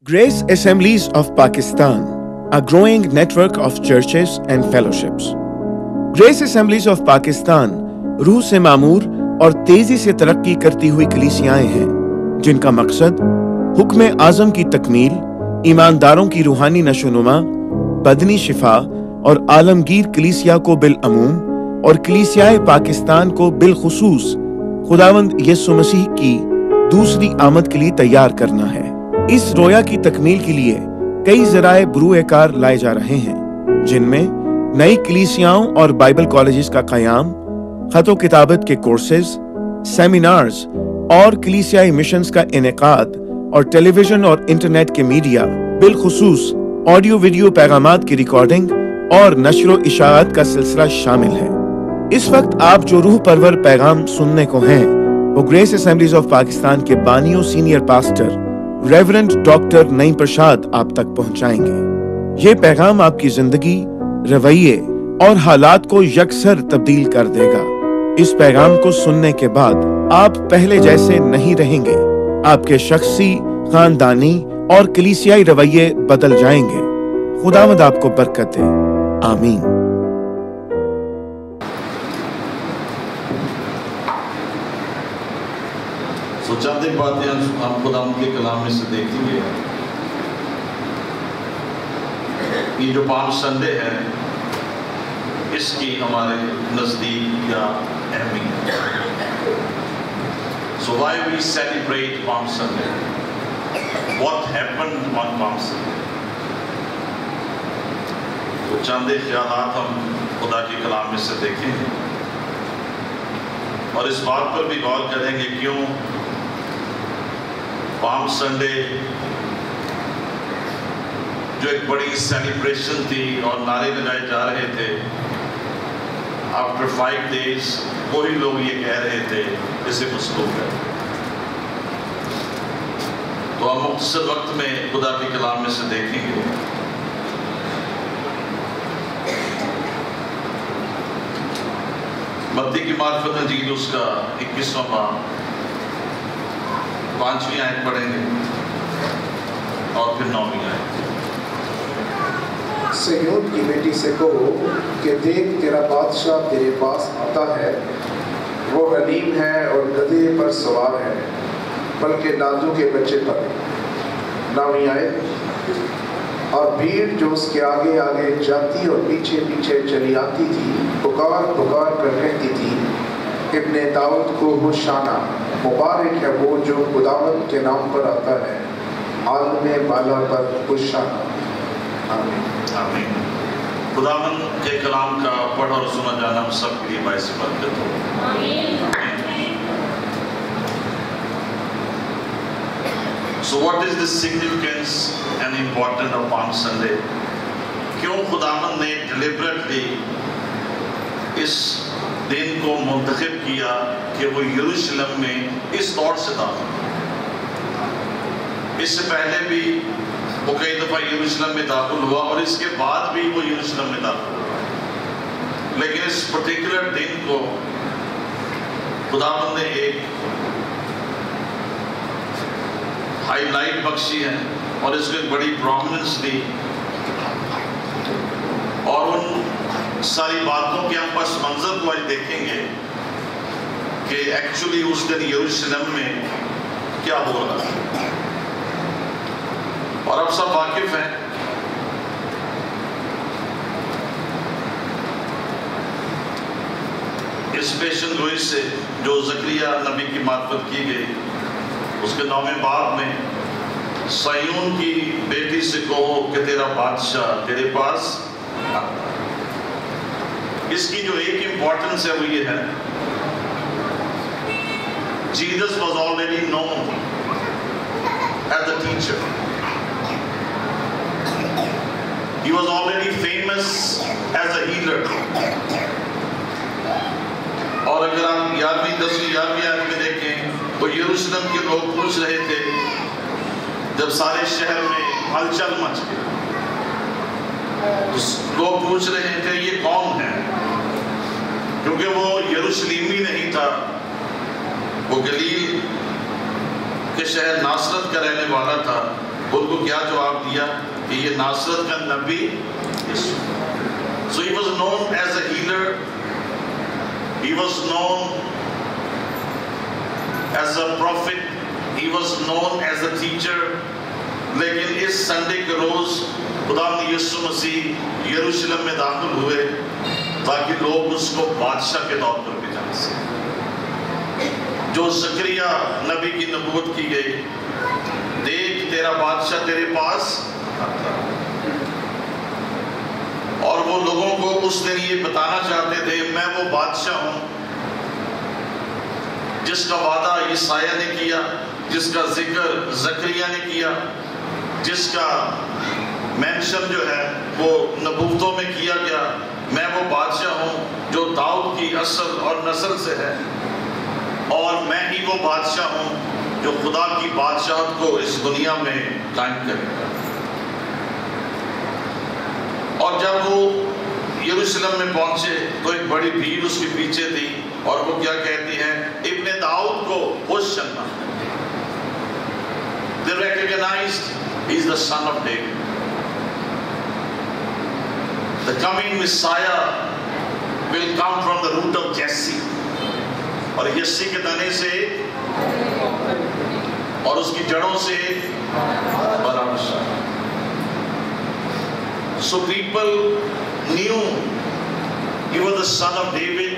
Grace Assemblies of Pakistan, a growing network of churches and fellowships. Grace Assemblies of Pakistan रूह से मामूर और तेजी से तरक्की करती हुई कलीसियाएं हैं, जिनका मकसद हुक्म आज़म की तकमील, ईमानदारों की रूहानी नशोनुमा, बदनी शिफा और आलमगीर कलीसिया को बिलअमूम और कलीसियाए पाकिस्तान को बिलखुसूस खुदावंद यीशु मसीह की दूसरी आमद के लिए तैयार करना है। इस रोया की तकमील के लिए कई ज़राए बरूएकार लाए जा रहे हैं, जिनमें नई कलीसियाओं और बाइबल कॉलेजेस का क़याम, ख़तो किताबत के कोर्सेज, सेमिनार्स और कलीसियाई मिशंस का इनेकाद और टेलीविज़न और इंटरनेट के मीडिया, बिलखुसूस ऑडियो वीडियो पैगामात की रिकॉर्डिंग और नश्र इशाअत का सिलसिला शामिल है। इस वक्त आप जो रूह परवर पैगाम सुनने को हैं, वो ग्रेस असेंबलीज ऑफ पाकिस्तान के बानियों senior pastor reverend doctor Naeem Prasad आप तक पहुंचाएंगे। ये पैगाम आपकी जिंदगी, रवैये और हालात को यकसर तब्दील कर देगा। इस पैगाम को सुनने के बाद आप पहले जैसे नहीं रहेंगे। आपके शख्सी, खानदानी और कलीसियाई रवैये बदल जाएंगे। खुदावंद आपको बरकत दे। आमीन। चंद एक बातें हम खुदाम के कलाम में से देखेंगे। ये जो पाम संडे है, इसकी हमारे नज़दीक या अहमियत। So why we celebrate Palm Sunday? What happened on Palm Sunday? तो चंद एक ख्यालात हम खुदा के कलाम में से देखेंगे और इस बात पर भी गौर करेंगे क्यों पाम संडे जो एक बड़ी सेलिब्रेशन थी और नारे लगाए जा रहे थे, आफ्टर 5 days कोई लोग ये कह रहे थे इसे मसलूब है। तो हम मुख्तसर वक्त में खुदा के कलाम में से देखेंगे। मत्ती की मार्फत इंजील उसका 21वां बाब 5वीं आयत पढ़ेंगे और फिर 9वीं आयत। सिय्योन की बेटी से कहो कि देख तेरा बादशाह तेरे पास आता है, वो हलीम है और गधे पर सवार है, बल्कि नादू के बच्चे पर। 9वीं आयत। और भीड़ जो उसके आगे आगे जाती और पीछे पीछे चली आती थी, पुकार पुकार कर कहती थी, इब्ने दाऊद को होशाना, मुबारक है वो जो खुदावंद के नाम पर आता है, आलमे बाला पर होशाना। आमीन। आमीन। खुदावंद के कलाम का पढ़ और सुना जाना हम सब के लिए बाइस बरकत हो। आमीन। So what is the significance and importance of Palm Sunday? क्यों खुदावंद ने deliberately इस दिन को मुंतखब किया कि वो यरूशलेम में इस तौर से था। इससे पहले भी वो कई दफ़ा यरूशलेम में दाखिल हुआ और इसके बाद भी वो यरूशलेम में दाखिल हुआ, लेकिन इस पर्टिकुलर दिन को खुदावंद ने एक हाईलाइट बख्शी है और इसको एक बड़ी प्रोमिनेंस दी और उन सारी बातों के हम पस मंजर को आज देखेंगे कि एक्चुअली उस दिन यरूशलेम में क्या हो रहा है। और अब सब वाकिफ हैं इस पेशन गोई से जो ज़करिया नबी की मार्फत की गई, उसके 9वें बाब में सिय्योन की बेटी से कहो कि तेरा बादशाह तेरे पास। इसकी जो एक इंपॉर्टेंस है वो ये है, Jesus was already known as a teacher, he was already famous as a healer. और अगर आप 11वीं 10वीं 11वीं आयत में देखें तो यरूशलेम के लोग पूछ रहे थे, जब सारे शहर में हलचल मच गई तो लोग पूछ रहे थे ये कौन है, क्योंकि वो यरूशलेमी नहीं था, वो गलील के शहर नासरत का रहने वाला था। उनको کیا جواب دیا کہ یہ ناصرت کا نبی یسوع. So he was known as a healer, he was known as a prophet, he was known as a teacher. لیکن اس سنڈے کے روز خدا یسوع مسیح یروشلم میں داخل ہوئے تاکہ لوگ اس کو بادشاہ کے طور پر بھی جان سکیں. جو زکریا نبی کی نبوت کی گئی، دیکھ تیرا بادشاہ تیرے پاس آتا. اور وہ لوگوں کو اس دن یہ بتانا چاہتے تھے میں وہ بادشاہ ہوں جس کا وعدہ یسایہ نے کیا، جس کا ذکر زکریا نے کیا، جس کا مینشن جو ہے وہ نبوتوں میں کیا گیا. میں وہ بادشاہ ہوں جو داؤد کی اصل اور نسل سے ہے، اور میں ہی وہ بادشاہ ہوں جو خدا کی بادشاہت کو اس دنیا میں قائم کرے گا. اور جب وہ یروشلم میں پہنچے تو ایک بڑی بھیڑ اس کے پیچھے تھی، اور وہ کیا کہتی ہے؟ ابن داؤد کو ہوشنا. They recognized he is the son of David. The coming Messiah will come from the root of Jesse. اور یسی کے تنے سے اور اس کی جڑوں سے بڑا بادشاہ. So people knew he was the son of David.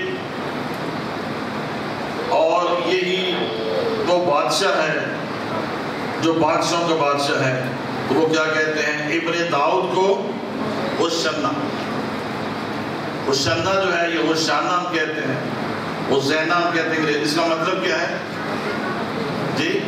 اور یہی وہ بادشاہ ہے جو بادشاہوں کا بادشاہ ہے. تو وہ کیا کہتے ہیں؟ ابن داؤد کو ہوشنا. ہوشنا جو ہے یہ ہوشانہ ہم کہتے ہیں، ہوزینا ہم کہتے ہیں. اس کا مطلب کیا ہے جی؟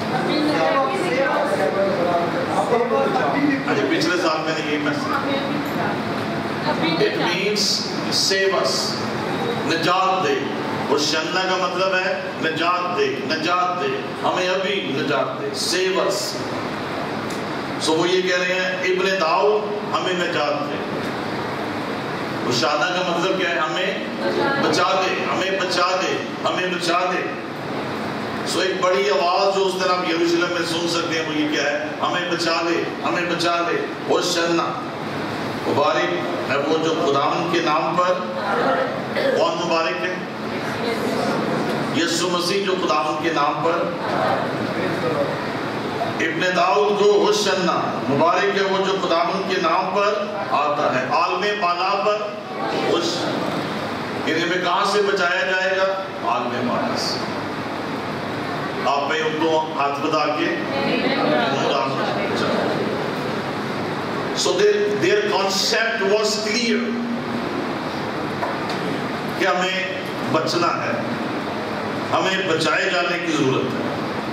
پچھلے سال میں نے یہی message. It means save us، نجات دے. ہوشنا کا مطلب ہے نجات دے، نجات دے، ہمیں ابھی نجات دے. save us. سو وہ یہ کہہ رہے ہیں ابن داؤد ہمیں نجات دے. ہوشنا کا مطلب کیا ہے؟ ہمیں بچا دے، ہمیں بچا دے، ہمیں بچا دے. سو ایک بڑی آواز جو اس دن آپ یروشلم میں سن سکتے ہیں وہ یہ کیا ہے؟ ہمیں بچا دے، ہمیں بچا دے. ہوشنا. مبارک ہے وہ جو خداوند کے نام پر. کون مبارک ہے؟ یسوع مسیح جو خداوند کے نام پر. ابن داؤد کو ہوشنا. مبارک ہے وہ جو خداوند کے نام پر آتا ہے. عالم بالا پر خوش. انہیں میں کہاں سے بچایا جائے گا؟ عالم بالا سے. آپ میں ان کو ہاتھ بتا کے So their concept was clear کہ ہمیں بچنا ہے، ہمیں بچائے جانے کی ضرورت ہے.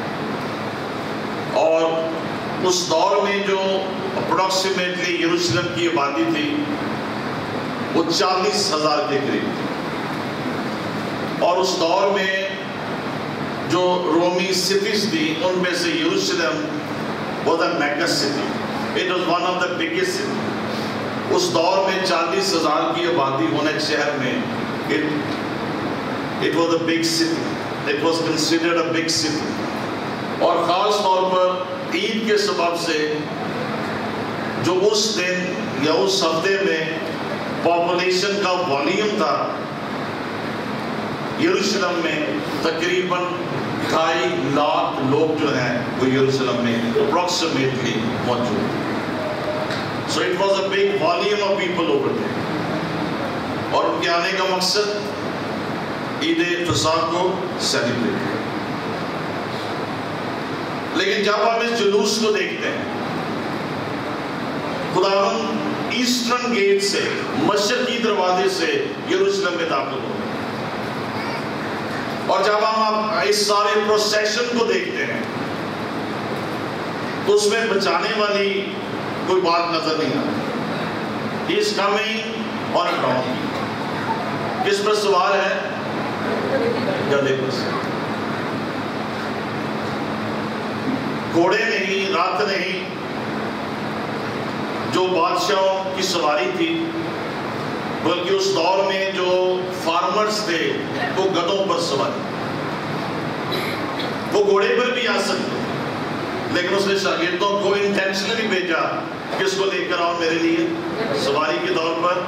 اور اس دور میں جو اپروکسیمیٹلی یروشلم کی آبادی تھی وہ 40,000 کے قریب تھی. اور اس دور میں جو رومی سٹیز تھی ان میں سے یروشلم was a mega city. It was one of the biggest cities. اس دور میں 40,000 کی آبادی ہونے ایک شہر میں it was a big city. It was considered a big city. اور خاص طور پر عید کے سبب سے جو اس دن یا اس ہفتے میں پاپولیشن کا والیوم تھا یروشلم میں تقریباً 2.5 لاکھ لوگ جو ہیں وہ یروشلم میں اپروکسیمیٹلی موجود. So it was a big volume of people over there. اور ان کے آنے کا مقصد عید فصح کو سیلیبریٹ کرنا. لیکن جب ہم اس جلوس کو دیکھتے ہیں خداوند ایسٹرن گیٹ سے، مشرقی دروازے سے یروشلم میں داخل ہو. اور جب ہم اس سارے پروسیشن کو دیکھتے ہیں تو اس میں بچانے والی کوئی بات نظر نہیں آتی. He is coming on a donkey. کس پر سوار ہے؟ گدھے پر. گھوڑے نہیں، راتھ نہیں. جو بادشاہوں کی سواری تھی بلکہ اس دور میں جو فارمرز تھے وہ گدھوں پر سوار. وہ گھوڑے پر بھی آ سکتے لیکن اس نے شاگردوں کو انٹینشنلی بھیجا کہ اس کو لے کر آؤ میرے لیے سواری کے طور پر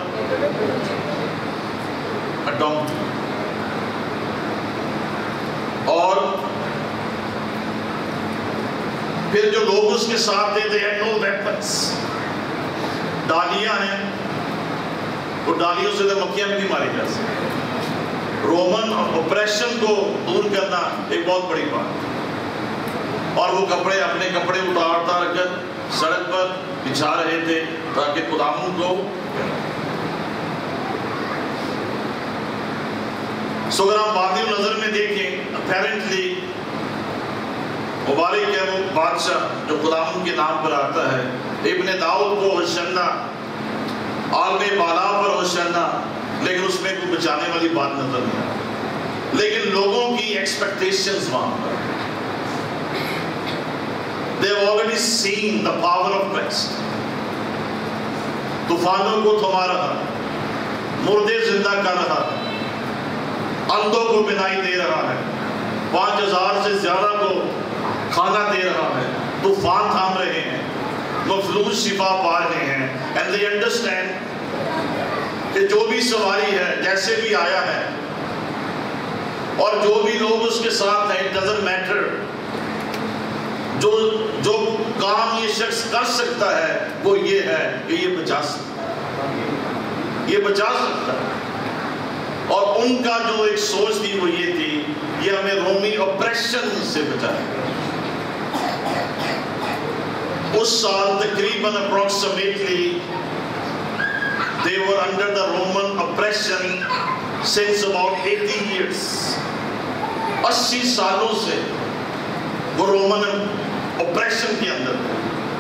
ڈونکی. اور پھر جو لوگ اس کے ساتھ تھے they had no weapons. ڈالیاں ہیں, وہ ڈالیوں سے تو مکھیاں بھی نہیں ماری جا سکتی. رومن اپریشن کو دور کرنا ایک بہت بڑی بات. اور وہ کپڑے اپنے کپڑے اتار کر سڑک پر بچھا رہے تھے تاکہ خداوند کو. سو اگر آپ بعد نظر میں دیکھیں اپیرنٹلی مبارک ہے وہ بادشاہ جو خداوند کے نام پر آتا ہے. ابن داؤد کو ہوشنا, عالم بالا پر ہوشنا, لیکن اس میں کوئی بچانے والی بات نظر نہیں آتی. لیکن لوگوں کی ایکسپیکٹیشنز وہاں پر, they have already seen the power of Christ. طوفانوں کو تھما رہا, مردے زندہ کر رہا, اندھوں کو بینائی دے رہا ہے, 5000 سے زیادہ کو کھانا دے رہا ہے, طوفان تھام رہے ہیں, مفلوج شفا پا رہے ہیں. and they understand کہ جو بھی سواری ہے جیسے بھی آیا ہے اور جو بھی لوگ اس کے ساتھ ہیں, it doesn't matter. جو کام یہ شخص کر سکتا ہے وہ یہ ہے کہ یہ بچا سکتا ہے, یہ بچا سکتا ہے. اور ان کا جو ایک سوچ تھی وہ یہ تھی یہ ہمیں رومی اپریشن سے بچائے. اس سال تقریباً approximately they were under the Roman oppression since about 80 years. 80 سالوں سے وہ رومن oppression کے اندر تھے.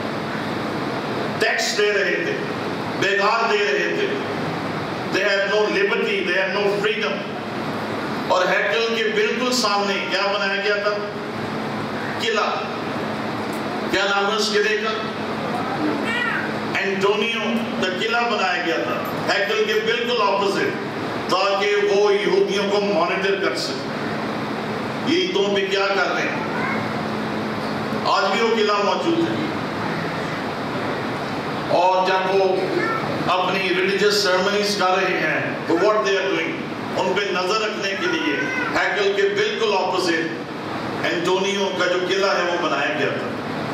ٹیکس دے رہے تھے, بیگار دے رہے تھے. They had no liberty, they had no freedom. اور ہیکل کے بالکل سامنے کیا بنایا گیا تھا؟ قلعہ. کیا نام ہے اس قلعے کا؟ اینٹونیو کا قلعہ بنایا گیا تھا ہیکل کے بالکل اپوزٹ, تاکہ وہ یہودیوں کو مانیٹر کر سکے یہ عیدوں پہ کیا کر رہے ہیں. آج بھی وہ قلعہ موجود ہے. اور جب وہ اپنی ریلیجس سرمنیز کر رہے ہیں تو what they are doing, ان پہ نظر رکھنے کے لیے ہیکل کے بالکل اپوزٹ اینٹونیو کا جو قلعہ ہے وہ بنایا گیا تھا.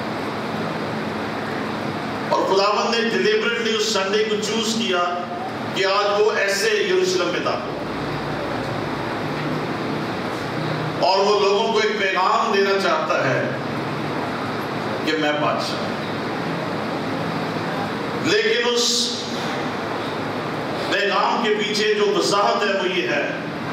اور خداوند نے ڈیلیبریٹلی اس سنڈے کو چوز کیا کہ آج وہ ایسے یروشلم میں داخل اور وہ لوگوں کو ایک پیغام دینا چاہتا ہے کہ میں بادشاہ. لیکن اس پیغام کے پیچھے جو وضاحت ہے وہ یہ ہے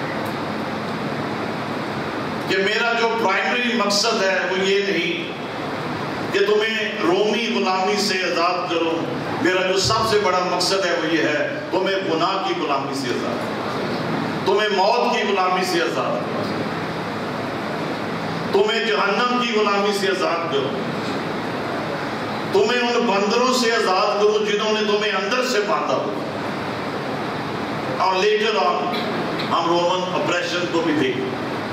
کہ میرا جو پرائمری مقصد ہے وہ یہ نہیں کہ تمہیں رومی غلامی سے آزاد کروں. میرا جو سب سے بڑا مقصد ہے وہ یہ ہے تمہیں گناہ کی غلامی سے آزاد, تمہیں موت کی غلامی سے آزاد, تمہیں جہنم کی غلامی سے آزاد کروں, تمہیں ان بندروں سے آزاد کروں جنہوں نے تمہیں اندر سے باندھا ہو. اور لیٹر آن ہم رومن اپریشن کو بھی دیکھیں.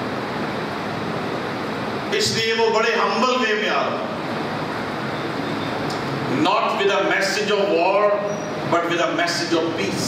اس لیے وہ بڑے ہمبل وے میں آ رہا, not with a message of war but with a message of peace.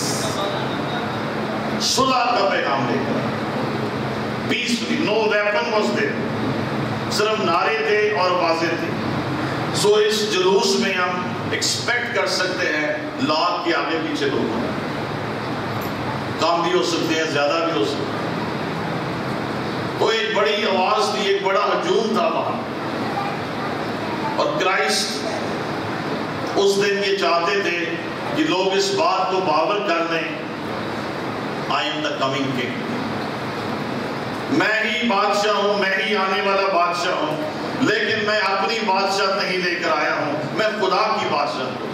صلح کا پیغام لے کر, peacefully, no weapon was there, صرف نعرے تھے اور آوازیں تھیں. سو اس جلوس میں ہم ایکسپیکٹ کر سکتے ہیں لاکھ کے آگے پیچھے لوگ ہیں, کام بھی ہو سکتے ہیں, زیادہ بھی ہو سکتے ہیں. تو ایک بڑی آواز تھی, ایک بڑا ہجوم تھا وہاں. اور کرائسٹ اس دن یہ چاہتے تھے کہ لوگ اس بات کو باور کر لیں, I am the coming king. میں ہی بادشاہ ہوں, میں ہی آنے والا بادشاہ ہوں, لیکن میں اپنی بادشاہ نہیں لے کر آیا ہوں, میں خدا کی بادشاہ ہوں.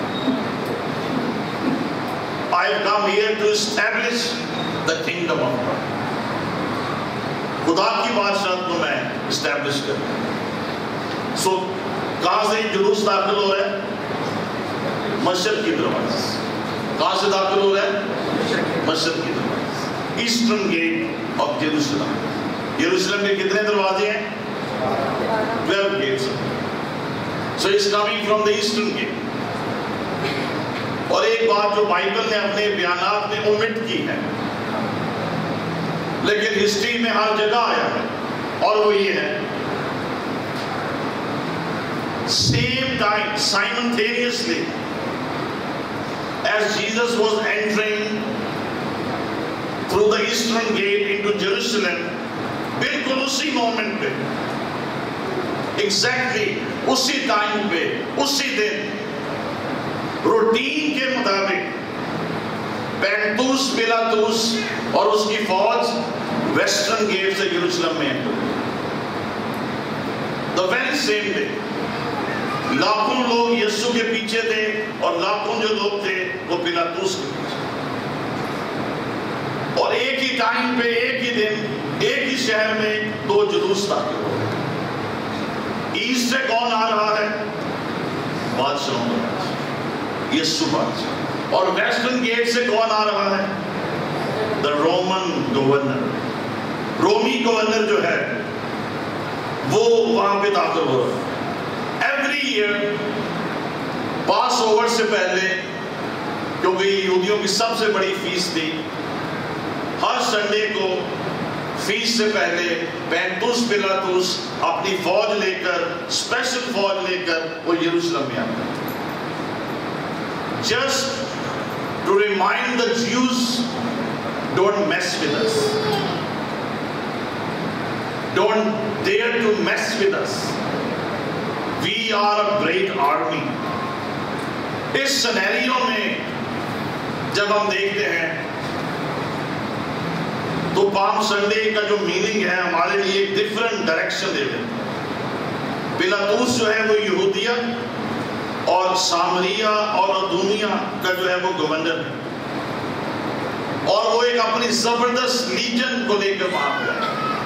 I have come here to establish the kingdom of God. خدا کی بادشاہت کو میں اسٹیبلش کروں. سو کہاں سے جلوس داخل ہو رہا ہے؟ مشرق کی دروازے سے. کہاں سے داخل ہو رہا ہے؟ مشرق کی دروازے سے. Eastern gate of Jerusalem. یروشلم کے کتنے دروازے ہیں؟ 12 gates. So it's coming from the eastern gate. اور ایک بات جو بائبل نے اپنے بیانات میں اومٹ کی ہے لیکن ہسٹری میں ہر جگہ آیا ہے اور وہ یہ ہے same time simultaneously as Jesus was entering through the eastern gate into Jerusalem بالکل اسی مومنٹ پہ exactly اسی ٹائم پہ اسی دن روٹین کے مطابق پینتوس پیلاطوس اور اس کی فوج ویسٹرن گیٹ سے یروشلم میں the very same day لاکھوں لوگ یسوع کے پیچھے تھے اور لاکھوں جو لوگ تھے وہ پیلاطوس کے پیچھے اور ایک ہی ٹائم پہ ایک ہی دن ایک ہی شہر میں دو جلوس داخل ہو ایسٹ سے کون آ رہا ہے بادشاہوں کا یسوع بادشاہ اور ویسٹرن گیٹ سے کون آ رہا ہے the Roman governor رومی گورنر جو ہے وہ وہاں پہ داخل ہو رہا ہے ایوری ایئر پاس اوور سے پہلے کیونکہ یہودیوں کی سب سے بڑی فیس تھی ہر سنڈے کو فیس سے پہلے پینتوس پیلاطوس اپنی فوج لے کر اسپیشل فوج لے کر وہ یروشلم میں آتا just to remind the Jews don't mess with us don't dare to mess with us we are a great army اس سینیریو میں جب ہم دیکھتے ہیں تو پام سنڈے کا جو میننگ ہے ہمارے لیے ایک ڈیفرنٹ ڈائریکشن دیتے ہیں پیلاطوس جو ہے وہ یہودیہ اور سامریا اور ادومیہ کا جو ہے وہ گورنر ہے اور وہ ایک اپنی زبردست لیجن کو لے کر وہاں پہ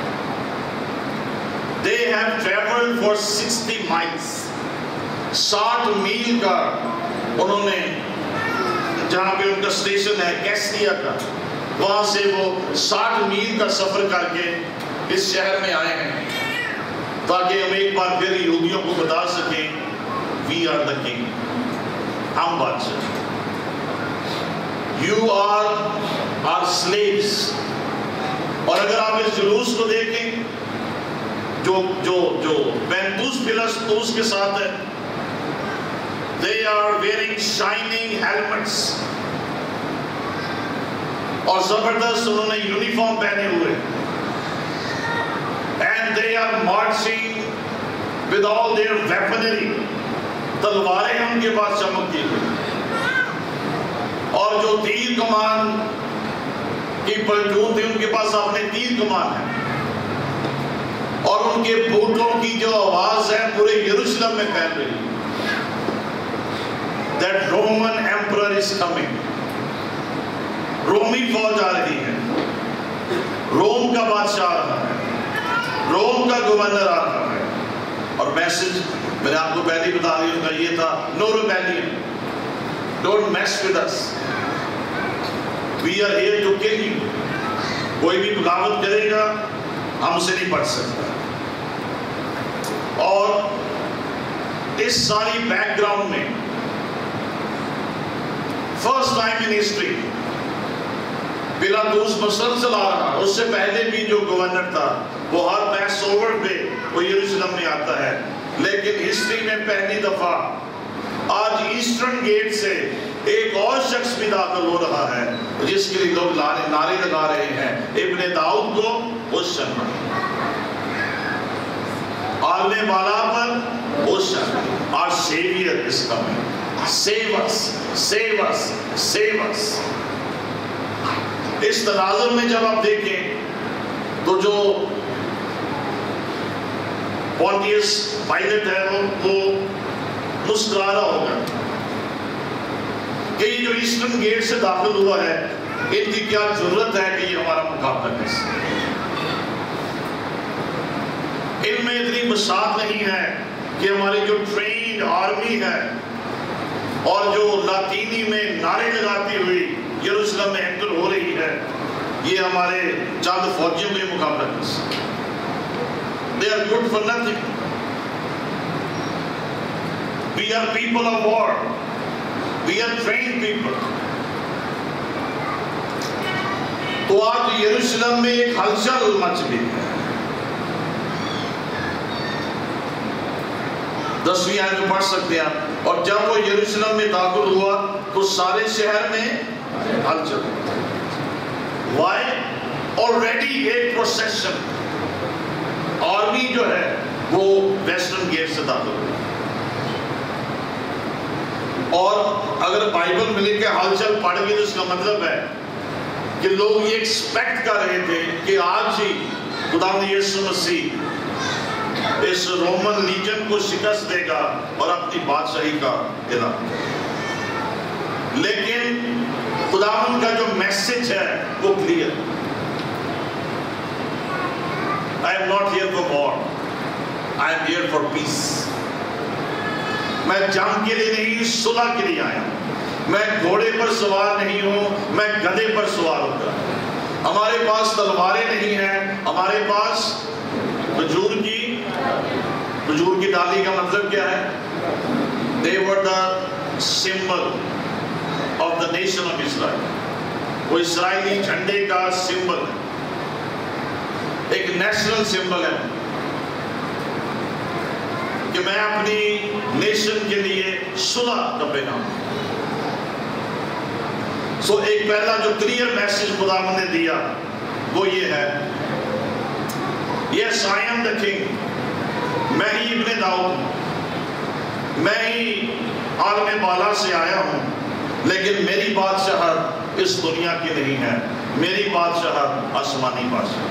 they have traveled for 60 miles 60 میل کا انہوں نے جہاں پہ ان کا اسٹیشن ہے کیسریا کا وہاں سے وہ 60 میل کا سفر کر کے اس شہر میں آئے ہیں تاکہ ہم ایک بار پھر یہودیوں کو بتا سکیں we are the king ہم بادشاہ you are our slaves اور اگر آپ اس جلوس کو دیکھیں جو پینتوس پیلاطوس کے ساتھ ہے they are wearing shining helmets اور زبردست انہوں نے یونیفارم پہنے ہوئے and they are marching with all their weaponry تلواریں ان کے پاس چمکتی ہوئی اور جو تیر کمان کی پلٹون تھی ان کے پاس اپنے تیر کمان ہے اور ان کے بوٹوں کی جو آواز ہے پورے یروشلم میں پھیل رہی ہے that Roman emperor is coming رومی فوج آ رہی ہے روم کا بادشاہ آ رہا ہے روم کا گورنر آ رہا ہے اور میسج میں نے آپ کو پہلے بتا دیا ان کا یہ تھا no rebellion don't mess with us we are here to kill you کوئی بھی بغاوت کرے گا ہم سے نہیں پڑھ سکتا اور اس ساری بیک گراؤنڈ میں فرسٹ ٹائم ان ہسٹری پیلاطوس مسلسل آ رہا اس سے پہلے بھی جو گورنر تھا وہ ہر پیس اوور پہ وہ یروشلم میں آتا ہے لیکن ہسٹری میں پہلی دفعہ آج ایسٹرن گیٹ سے ایک اور شخص بھی داخل ہو رہا ہے جس کے لیے لوگ نعرے لگا رہے ہیں ابن داؤد کو ہوشن آلنے والا پر ہوشن our savior is coming save us save us save us اس تناظر میں جب آپ دیکھیں تو جو پونٹیس پائلٹ ہے وہ مسکرا رہا ہوگا کہ یہ جو ایسٹرن گیٹ سے داخل ہوا ہے ان کی کیا ضرورت ہے کہ یہ ہمارا مقابلہ کر سکے ان میں اتنی بساط نہیں ہے کہ ہماری جو ٹرینڈ آرمی ہے اور جو لاطینی میں نعرے لگاتی ہوئی یروشلم میں انٹر ہو رہی ہے یہ ہمارے چند فوجیوں کے مقابلہ کر سکتے they are good for nothing We are people of war. We are trained people. تو آج یروشلم میں ایک ہلچل مچ گئی ہے. 10ویں آیت میں پڑھ سکتے ہیں. اور جب وہ یروشلم میں داخل ہوا تو سارے شہر میں ہلچل. Why? Already ایک پروسیشن آرمی جو ہے وہ ویسٹرن گیٹ سے داخل ہوئی. اور اگر بائبل میں لکھ کے ہلچل پڑھ گئی تو اس کا مطلب ہے کہ لوگ یہ ایکسپیکٹ کر رہے تھے کہ آج ہی خداوند یسوع مسیح اس رومن لیجن کو شکست دے گا اور اپنی بادشاہی کا اعلان. لیکن خداوند کا جو میسج ہے وہ clear. I am not here for war. I am here for peace. میں جنگ کے لیے نہیں صلح کے لیے آیا ہوں. میں گھوڑے پر سوار نہیں ہوں, میں گدھے پر سوار ہوتا. ہمارے پاس تلواریں نہیں ہیں, ہمارے پاس کھجور کی ڈالی کا مطلب کیا ہے؟ They were the symbol of the nation of Israel. وہ اسرائیلی جھنڈے کا سمبل ہے, ایک نیشنل سمبل ہے کہ میں اپنی نیشن کے لیے صلح کا پیغام. سو ایک پہلا جو کلیئر میسج خداوند نے دیا وہ یہ ہے, Yes, I am the king. میں ہی ابن داؤد ہوں, میں ہی عالم بالا سے آیا ہوں, لیکن میری بادشاہت اس دنیا کی نہیں ہے, میری بادشاہت آسمانی بادشاہ.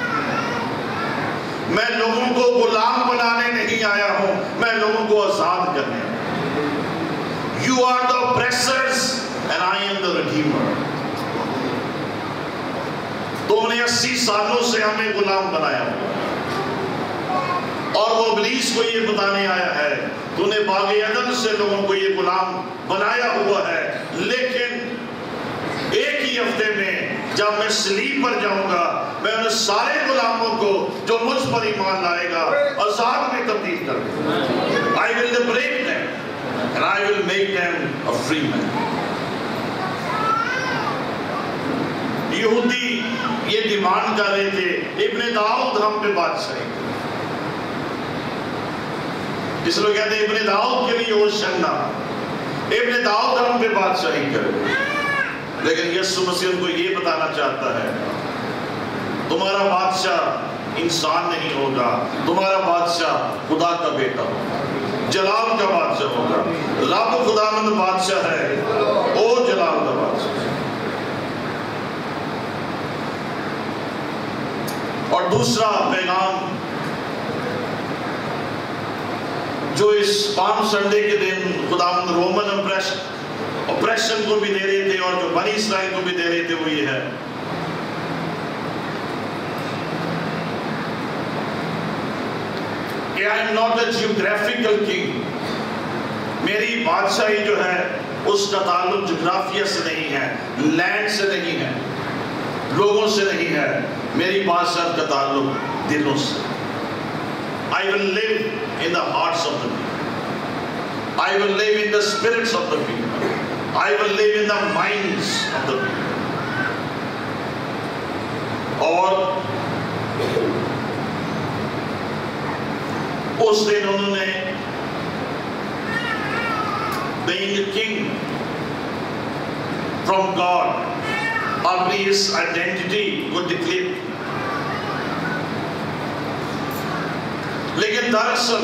میں لوگوں کو غلام بنانے نہیں آیا ہوں, میں لوگوں کو آزاد کرنے آیا ہوں. You are the oppressors and I am the redeemer. تم نے 80 سالوں سے ہمیں غلام بنایا اور وہ ابلیس کو یہ بتانے آیا ہے تو نے باغ عدن سے لوگوں کو یہ غلام بنایا ہوا ہے, لیکن ایک ہی ہفتے میں جب میں صلیب پر جاؤں گا میں ان سارے غلاموں کو جو مجھ پر ایمان لائے گا آزاد میں تبدیل کر دوں. I will liberate them and I will make them a free man. یہودی یہ ڈیمانڈ کر رہے تھے ابن داؤد ہم پہ بادشاہی. اس لوگ کہتے ہیں ابن داؤد کے لیے وہ شننا, ابن داؤد ہم پہ بادشاہی کرے. لیکن یسوع مسیح ان کو یہ بتانا چاہتا ہے تمہارا بادشاہ انسان نہیں ہوگا, تمہارا بادشاہ خدا کا بیٹا ہوگا, جلال کا بادشاہ ہوگا. رب خداوند بادشاہ ہے, او جلال کا بادشاہ. اور دوسرا پیغام جو اس پام سنڈے کے دن خداوند رومن اپریشن کو بھی دے رہے تھے اور جو بنی اسرائیل کو بھی دے رہے تھے وہ یہ ہے کہ I am not a geographical king. میری بادشاہی جو ہے اس کا تعلق جغرافیہ سے نہیں ہے, لینڈ سے نہیں ہے, لوگوں سے نہیں ہے. میری بادشاہت کا تعلق دلوں سے. I will live in the hearts of the people. I will live in the spirits of the people. I will live in the minds of the people. اور اس دن انہوں نے being a king from God اپنی اس identity کو declare. لیکن دراصل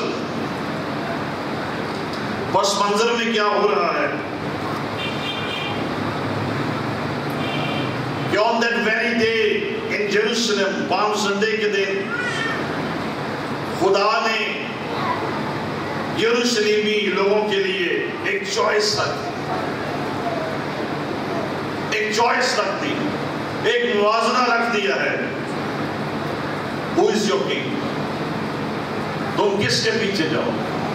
پس منظر میں کیا ہو رہا ہے کہ on that very day in Jerusalem, palm Sunday کے دن خدا نے یروشلیمی لوگوں کے لیے ایک چوائس رکھی, ایک چوائس رکھ دی, ایک موازنہ رکھ دیا ہے. Who is your king? تم کس کے پیچھے جاؤ؟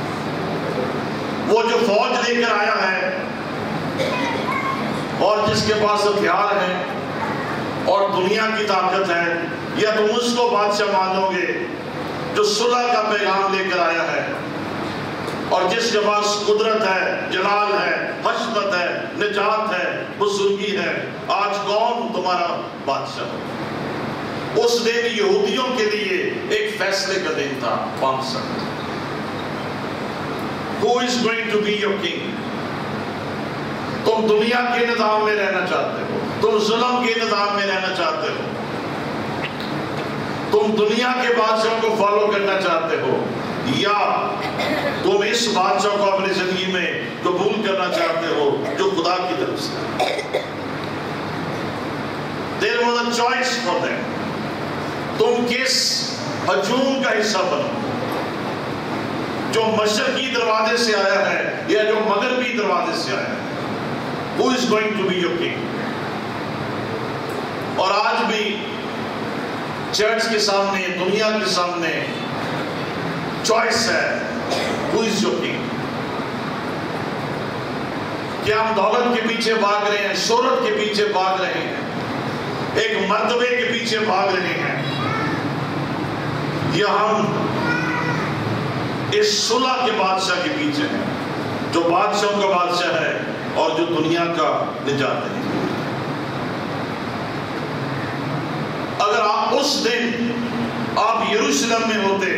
وہ جو فوج لے کر آیا ہے اور جس کے پاس ہتھیار ہے اور دنیا کی طاقت ہے, یا تم اس کو بادشاہ مانو گے جو صلح کا پیغام لے کر آیا ہے؟ اور جس کے پاس قدرت ہے، جلال ہے، حشمت ہے، نجات ہے، بزرگی ہے، آج کون تمہارا بادشاہ ہے؟ اس دن یہودیوں کے لیے ایک فیصلے کا دن تھا، palm Sunday. Who is going to be your king؟ تم دنیا کے نظام میں رہنا چاہتے ہو، تم ظلم کے نظام میں رہنا چاہتے ہو، تم دنیا کے بادشاہ کو فالو کرنا چاہتے ہو، یا تم اس بادشاہ کو اپنی زندگی میں قبول کرنا چاہتے ہو جو خدا کی طرف سے؟ There was a choice for them۔ تم کس ہجوم کا حصہ بنو، جو مشرقی دروازے سے آیا ہے یا جو مغربی دروازے سے آیا ہے؟ Who is going to be your king؟ اور آج بھی چرچ کے سامنے، دنیا کے سامنے چوائس ہے، who is your king؟ کیا ہم دولت کے پیچھے بھاگ رہے ہیں، شہرت کے پیچھے بھاگ رہے ہیں، ایک مرتبے کے پیچھے بھاگ رہے ہیں، یا ہم اس صلح کے بادشاہ کے پیچھے ہیں جو بادشاہوں کا بادشاہ ہے اور جو دنیا کا نجات ہے؟ اگر آپ اس دن آپ یروشلم میں ہوتے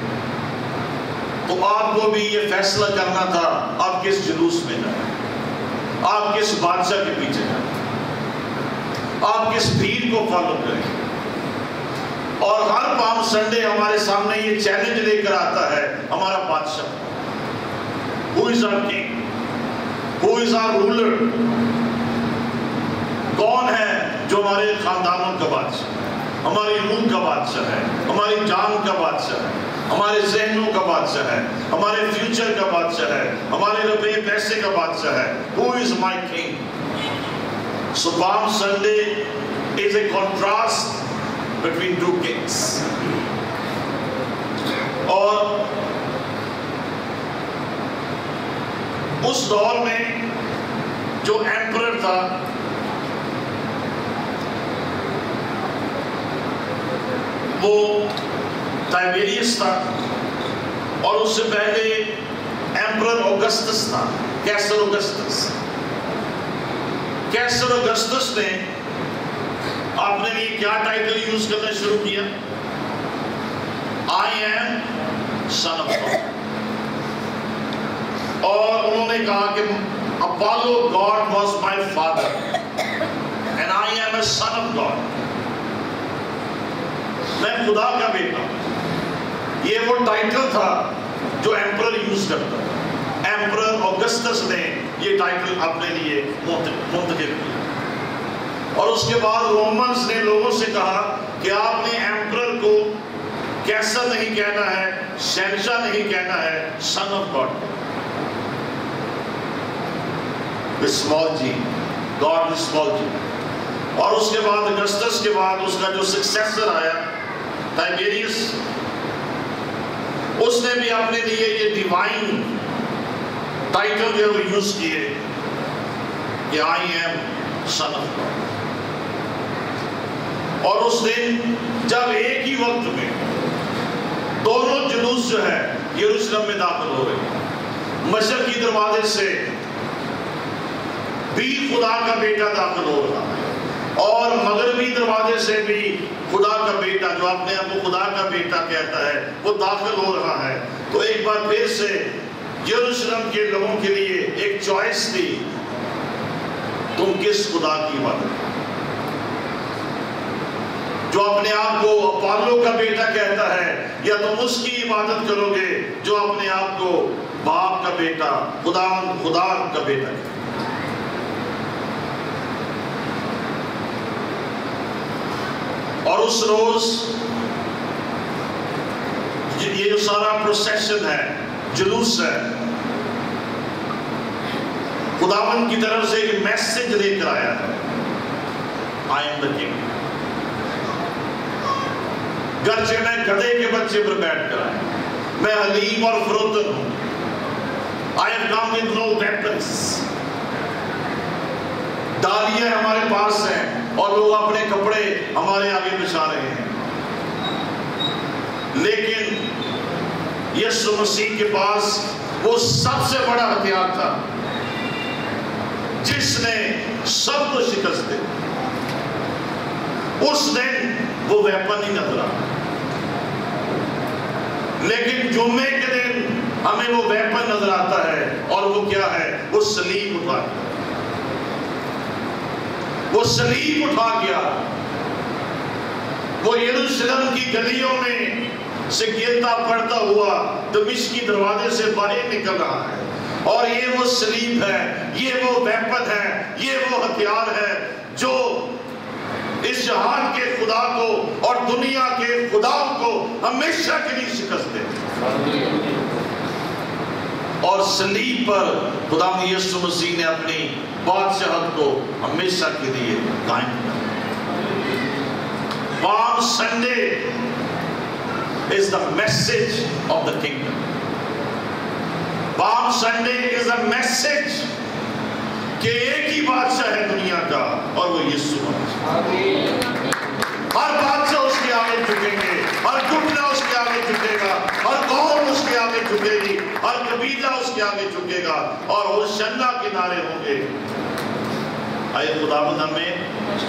تو آپ کو بھی یہ فیصلہ کرنا تھا آپ کس جلوس میں جائیں، آپ کس بادشاہ کے پیچھے جائیں، آپ کس بھیڑ کو فالو کریں۔ اور ہر پالم سنڈے ہمارے سامنے یہ چیلنج لے کر آتا ہے، ہمارا بادشاہ Who is our king؟ Who is our ruler؟ کون ہے جو ہمارے خاندانوں کا بادشاہ ہے، ہماری روح کا بادشاہ ہے، ہماری جان کا بادشاہ ہے، ہمارے ذہنوں کا بادشاہ ہے، ہمارے فیوچر کا بادشاہ ہے، ہمارے روپے پیسے کا بادشاہ ہے؟ Who is my king؟ So Palm Sunday is a contrast between two kings۔ اور اس دور میں جو ایمپرر تھا وہ ٹائبیریس تھا، اور اس سے پہلے ایمپرر اوگسٹس تھا، کیسر اوگسٹس۔ کیسر اوگسٹس نے اپنے لیے کیا ٹائٹل یوز کرنا شروع کیا؟ I am son of God۔ اور انہوں نے کہا کہ Apollo God was my father and I am a son of God۔ میں خدا کا بیٹا ہوں۔ یہ وہ ٹائٹل تھا جو ایمپرر یوز کرتا ہے۔ ایمپرر اوگسٹس نے یہ ٹائٹل اپنے لیے منتخب کیا، اور اس کے بعد رومنز نے لوگوں سے کہا کہ آپ نے ایمپرر کو کیسر نہیں کہنا ہے، شہنشاہ نہیں کہنا ہے، son of God, small g, God small g. اور اس کے بعد اگسٹس کے بعد اس کا جو سکسیسر آیا ٹائبیریس، اس نے بھی اپنے لیے یہ ڈیوائن ٹائٹل جو یوز کیے کہ I am son of God. اور اس دن جب ایک ہی وقت میں دونوں جلوس جو ہے یروشلم میں داخل ہو رہے، مشرقی دروازے سے بھی خدا کا بیٹا داخل ہو رہا ہے، اور مغربی دروازے سے بھی خدا کا بیٹا جو اپنے آپ کو خدا کا بیٹا کہتا ہے وہ داخل ہو رہا ہے، تو ایک بار پھر سے یروشلم کے لوگوں کے لیے ایک چوائس تھی، تم کس خدا کی عبادت؟ جو اپنے آپ کو اپالو کا بیٹا کہتا ہے، یا تم اس کی عبادت کرو گے جو اپنے آپ کو باپ کا بیٹا، خدا کا بیٹا کہتا ہے؟ اور اس روز یہ جو سارا پروسیشن ہے، جلوس ہے، خداوند کی طرف سے ایک میسج لے کر آیا ہے، I am the king۔ گرچہ میں گدھے کے بچے پر بیٹھ کر آیا، میں حلیم اور فروتن ہوں، I have come with no weapons۔ ڈالیاں ہمارے پاس ہیں اور لوگ اپنے کپڑے ہمارے آگے بچھا رہے ہیں، لیکن یسوع مسیح کے پاس وہ سب سے بڑا ہتھیار تھا جس نے سب کو شکست دی. اس دن وہ ویپن ہی نظر آتا. لیکن جمعے کے دن ہمیں وہ ویپن نظر آتا ہے، اور وہ کیا ہے؟ وہ صلیب اٹھا گیا. وہ صلیب اٹھا گیا. وہ یروشلم کی گلیوں میں سے گرتا پڑتا ہوا دمشقی دروازے سے باہر نکل رہا ہے، اور یہ وہ صلیب ہے، یہ وہ ویپن ہے، یہ وہ ہتھیار ہے جو اس جہان کے خدا کو اور دنیا کے خداؤں کو ہمیشہ کے لیے شکست دے. اور صلیب پر خدا یسوع مسیح نے اپنی بادشاہت کو ہمیشہ کے لیے قائم کیا. Palm Sunday is the message of the kingdom. Palm Sunday is a message کہ ایک ہی بادشاہ ہے دنیا کا، اور وہ یسوع مسیح. ہر بادشاہ اس کے آگے جھکیں گے، ہر گھٹنا اس کے آگے جھکے گا، ہر قوم اس کے آگے جھکے گی، ہر قبیلہ اس کے آگے جھکے گا، اور ہوشنا کے نعرے ہوں گے. آئے خداوند ہمیں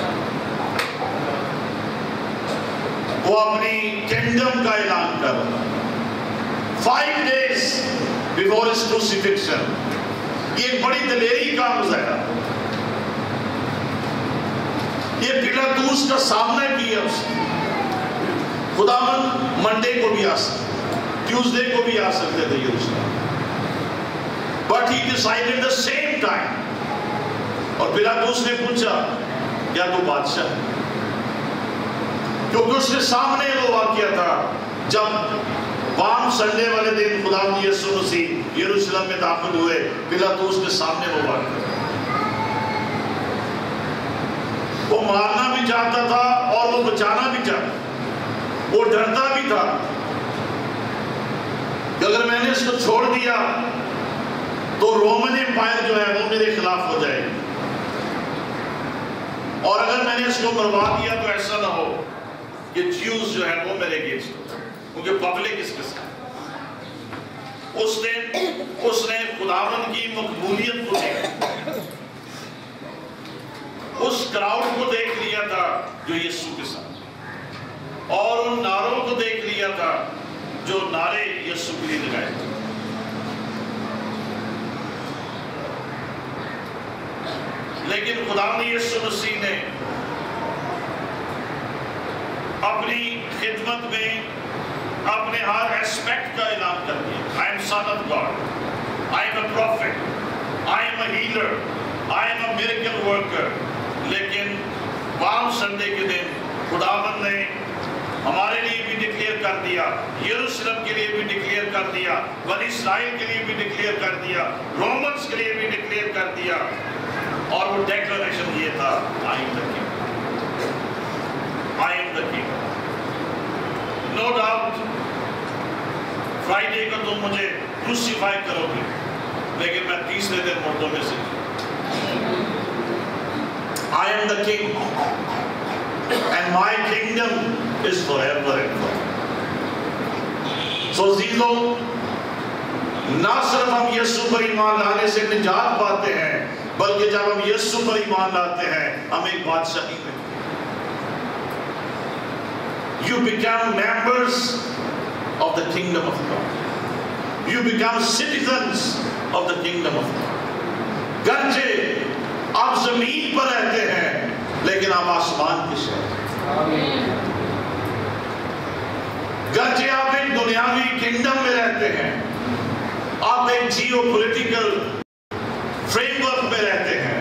وہ اپنی کینگڈم کا اعلان کر رہا. 5 days before his crucifixion یہ ایک بڑی دلیری کا مظاہرہ. یہ پیلاطوس کا سامنا کیا اس نے. خداوند منڈے کو بھی آ سکتے، ٹیوزڈے کو بھی آ سکتے تھے یروشلم، but he decided the same time. اور پیلاطوس نے پوچھا کیا تو بادشاہ ہے؟ کیونکہ اس کے سامنے وہ واقعہ تھا جب پام سنڈے والے دن خداوند یسوع مسیح یروشلم میں داخل ہوئے. پیلاطوس کے سامنے وہ واقعہ تھا. وہ مارنا بھی چاہتا تھا اور وہ بچانا بھی چاہتا. وہ ڈرتا بھی تھا کہ اگر میں نے اس کو چھوڑ دیا تو رومن امپائر جو ہے وہ میرے خلاف ہو جائے گی، اور اگر میں نے اس کو مروا دیا تو ایسا نہ ہو کہ جیوز جو ہے وہ میرے اگینسٹ ہو، کیونکہ پبلک اس کے ساتھ. اس نے خداوند کی مقبولیت کو دیکھا، اس کراؤڈ کو دیکھ لیا تھا جو یسوع کے ساتھ، اور ان نعروں کو دیکھ لیا تھا جو نعرے یسوع کے لیے لگائے تھے. لیکن خداوند یسوع مسیح نے اپنی خدمت میں اپنے ہر ایسپیکٹ کا اعلان کر دیا. I am son of God, I am a prophet, I am a healer, I am a miracle worker. لیکن پام سنڈے کے دن خداوند نے ہمارے لیے بھی ڈکلیئر کر دیا، یروشلم کے لیے بھی ڈکلیئر کر دیا، بنی اسرائیل کے لیے بھی ڈکلیئر کر دیا، رومنز کے لیے بھی ڈکلیئر کر دیا. اور وہ ڈیکلریشن یہ تھا I am the king. I am the king. No doubt Friday کو تم مجھے کروسیفائی کرو گے، لیکن میں تیسرے دن مردوں میں سے I am the king and my kingdom is forever and forever. So عزیزو، نہ صرف ہم یسوع پر ایمان لانے سے نجات پاتے ہیں، بلکہ جب ہم یسوع پر ایمان لاتے ہیں ہم ایک بادشاہی میں You become members of the kingdom of God. You become citizens of the kingdom of God. گرچہ آپ زمین پر رہتے ہیں لیکن آپ آسمان کے شہر. گرچہ آپ ایک دنیاوی کنگڈم میں رہتے ہیں، آپ ایک جیو پولیٹیکل فریم ورک میں رہتے ہیں،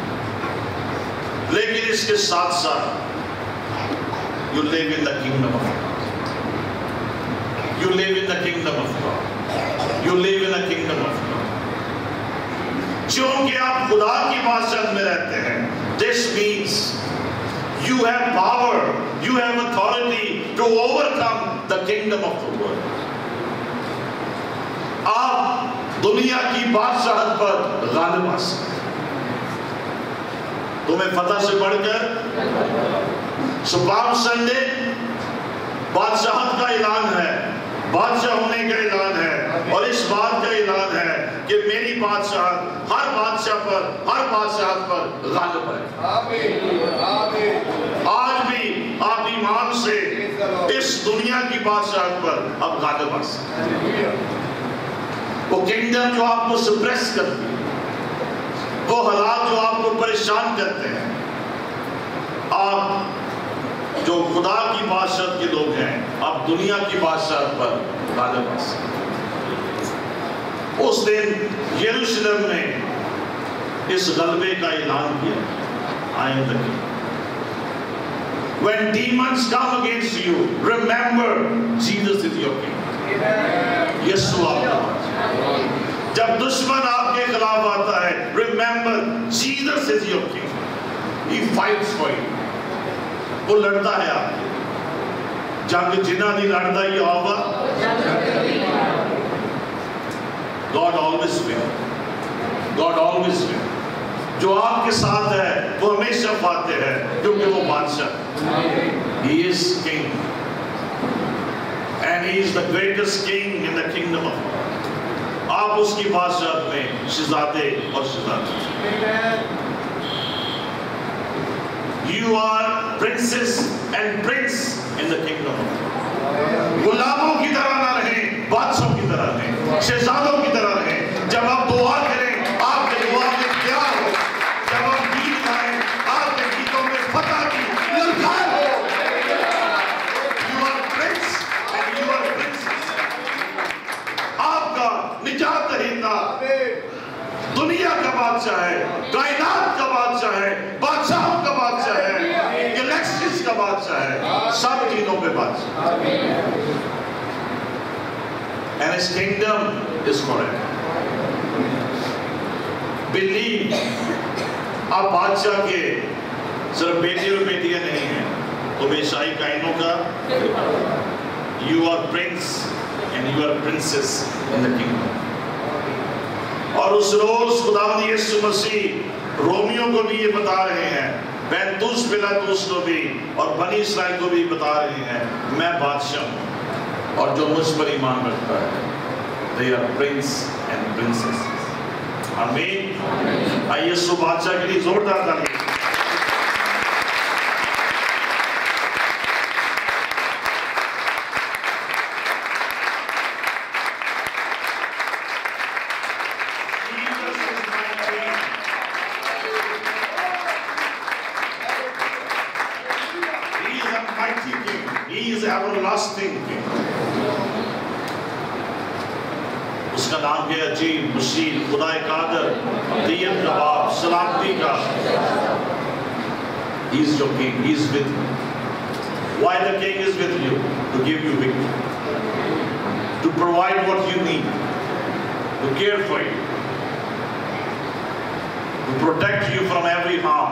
لیکن اس کے ساتھ ساتھ you live in the kingdom of God. You live in the kingdom of God. You live in the kingdom of God. چونکہ آپ خدا کی بادشاہت میں رہتے ہیں. This means you have power, you have authority to overcome the kingdom of the world. آپ دنیا کی بادشاہت پر غالب آ سکتے ہیں. تمہیں فتح سے بڑھ کر پام سنڈے بادشاہت کا اعلان ہے، بادشاہ ہونے کا اعلان ہے. اور اس بات کا اعلان ہے کہ میری بادشاہت ہر بادشاہ پر، ہر بادشاہت پر غالب ہے۔ آج بھی آپ ایمان سے اس دنیا کی بادشاہت پر اب غالب آ سکتے ہیں۔ وہ کنگڈم جو آپ کو سپریس کرتی ہے، وہ حالات جو آپ کو پریشان کرتے ہیں، آپ جو خدا کی بادشاہت کے لوگ ہیں، آپ دنیا کی بادشاہت پر غالب آ سکتے ہیں۔ اس دن یروشلم نے اس غلبے کا اعلان کیا، I am the king. When demons come against you, remember Jesus is your king. یسوع آپ کا بادشاہ۔ جب دشمن آپ کے خلاف آتا ہے، remember Jesus is your king. He fights for you. وہ لڑتا ہے آپ کی جنگ، جنہ نہیں لڑتا یہ ہوگا۔ God always wins. God always wins. جو آپ کے ساتھ ہے وہ ہمیشہ فاتح ہے، کیونکہ وہ بادشاہ ہے۔ He is king. And he is the greatest king in the kingdom of God. آپ اس کی بادشاہت میں شہزادے اور شہزادی۔ You are princess and prince in the kingdom of God. غلاموں کی طرح نہ رہیں، بادشاہوں کی طرح رہیں، شہزادوں کی طرح رہیں۔ جب آپ دعا کریں، آپ کے دعا میں پیار ہو۔ جب آپ گیت گائیں، آپ کے گیتوں میں فتح کی للکار ہو۔ You are prince and you are princess. آپ کا نجات دہندہ دنیا کا بادشاہ ہے، کائنات کا بادشاہ ہے، بادشاہوں کا بادشاہ ہے، گلیکسیز کا بادشاہ ہے، سب چیزوں پہ بادشاہ۔ And his kingdom is forever. Believe. آپ بادشاہ کے صرف بیٹے اور بیٹیاں نہیں ہیں، تم عیسائی کائنوں کا۔ You are prince and you are princess in the kingdom. اور اس روز خداوند یسوع مسیح رومیوں کو بھی یہ بتا رہے ہیں، بینتوس پلاطوس کو بھی اور بنی اسرائیل کو بھی بتا رہے ہیں، میں بادشاہ ہوں اور جو مجھ پر ایمان رکھتا ہے they are prince and princesses. آمین۔ آئیے یسوع بادشاہ کے لیے زوردار تالیاں۔ اس کا نام ہے عجیب، مشیر، خدا قادر، دیت کا باپ، سلامتی کا۔ He is your king. He is with you. Why the king is with you? To give you victory, to provide what you need, to care for you, to protect you from every harm.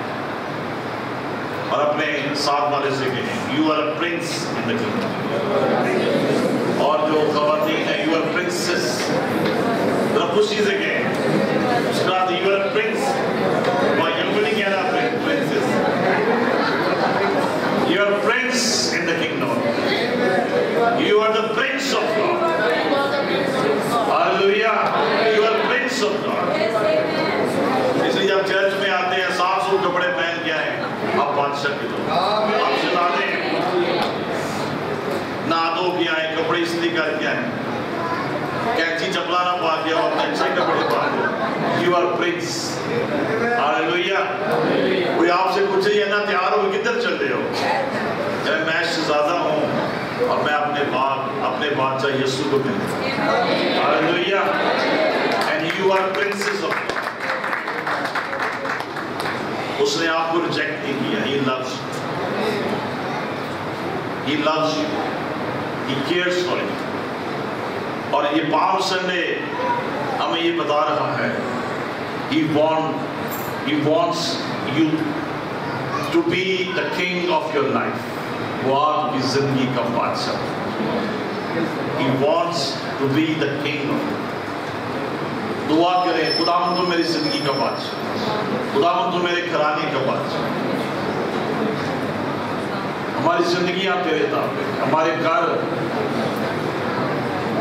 اور اپنے ساتھ والے سے کہیں you are a prince in the kingdom. اور جو خواتین ہیں you are princess. ذرا خوشی سے کہیں اس کے بعد you are a prince. اور یہ بھی نہیں کہہ رہا princess. You are a prince in the kingdom. You are the prince of God. Hallelujah. You are prince of God. اس لیے جب چرچ میں آتے ہیں صاف ستھرے کپڑے پہن کے آئے، آپ بادشاہ کے لوگ، آپ شہزادے ہیں، نہ دھو کے آئے، کپڑے استری کر کے آئے، کینچی چپلا نہ پا کے اور اچھے کپڑے پا کے۔ You are prince. Hallelujah. کوئی آپ سے پوچھے یہ نہ تیار ہو کدھر چل رہے ہو؟ میں شہزادہ ہوں اور میں اپنے بادشاہ یسوع کو ملوں۔ Hallelujah. And you are princes of God. اس نے آپ کو ریجیکٹ نہیں کیا۔ He loves you. He loves you. He cares for you. اور یہ پالم سنڈے ہمیں یہ بتا رہا ہے He wants you to be the king of your life. وہ آپ کی زندگی کا بادشاہ۔ He wants to be the king of your life. دعا کریں خداوند تو میری زندگی کا بادشاہ، خداوند تو میرے گھرانے کا بادشاہ۔ ہماری زندگیاں تیرے تابع، ہمارے گھر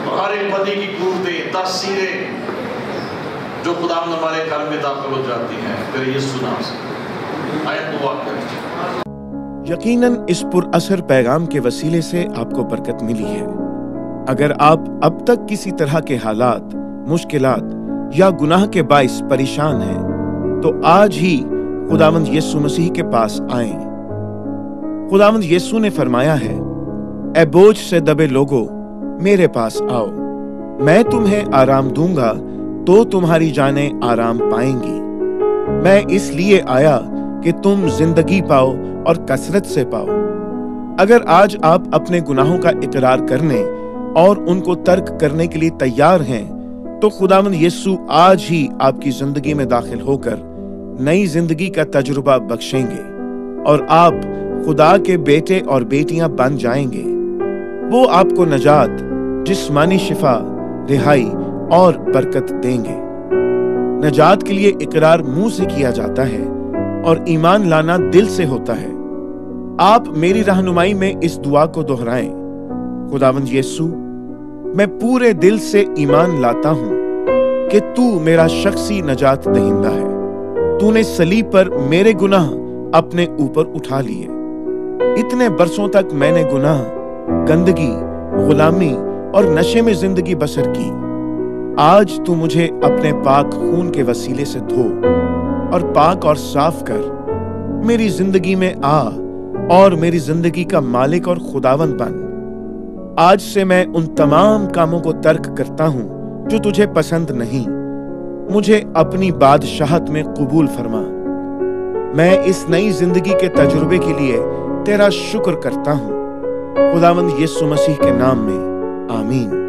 और हर एक बदी की कुव्वतें, तासीरें जो खुदावंद हमारे घर में दाखिल हो जाती हैं, फिर यीशु नाम से आए दुआ करें। यकीनन इस पुरअसर पैगाम के वसीले से आपको बरकत मिली है। अगर आप अब तक किसी तरह के हालात, मुश्किलात या गुनाह के बाइस परेशान हैं, तो आज ही खुदावंद यीशु मसीह के पास आएं। खुदावंद यीशु ने फरमाया है, ए बोझ से दबे लोगों, मेरे पास आओ, मैं तुम्हें आराम दूंगा, तो तुम्हारी जानें आराम पाएंगी। मैं इसलिए आया कि तुम जिंदगी पाओ और कसरत से पाओ। अगर आज आप अपने गुनाहों का इकरार करने और उनको तर्क करने के लिए तैयार हैं, तो खुदावंद यीशु आज ही आपकी जिंदगी में दाखिल होकर नई जिंदगी का तजुर्बा बख्शेंगे और आप खुदा के बेटे और बेटियां बन जाएंगे। वो आपको नजात, जिस्मानी शिफा, रिहाई और बरकत देंगे। नजात के लिए इकरार मुंह से किया जाता है और ईमान लाना दिल से होता है। आप मेरी रहनुमाई में इस दुआ को दोहराएं। खुदावंद यीशु, मैं पूरे दिल से ईमान लाता हूं कि तू मेरा शख्सी नजात दहिंदा है। तूने सलीब पर मेरे गुनाह अपने ऊपर उठा लिए। इतने बरसों तक मैंने गुनाह, गंदगी, गुलामी और नशे में जिंदगी बसर की। आज तू मुझे अपने पाक खून के वसीले से धो और पाक और साफ कर। मेरी जिंदगी में आ और मेरी जिंदगी का मालिक और खुदावंद बन। आज से मैं उन तमाम कामों को तर्क करता हूं जो तुझे पसंद नहीं। मुझे अपनी बादशाहत में कबूल फरमा। मैं इस नई जिंदगी के तजुर्बे के लिए तेरा शुक्र करता हूं। खुदावंद यीशु मसीह के नाम में, आमीन।